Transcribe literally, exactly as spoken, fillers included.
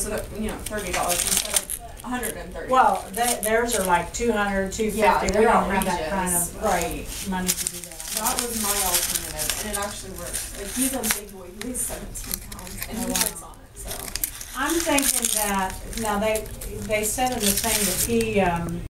so that, you know, thirty dollars instead of a hundred and thirty. Well, they, theirs are like two hundred, two fifty. Yeah, We they're don't have that kind outrageous. of right money to do that. That was my alternative, and it actually works. Like, he's a big boy, he weighs seventeen pounds, and Oh, he wow. fits on it, so. I'm thinking that, now they, they said in the thing that he, um,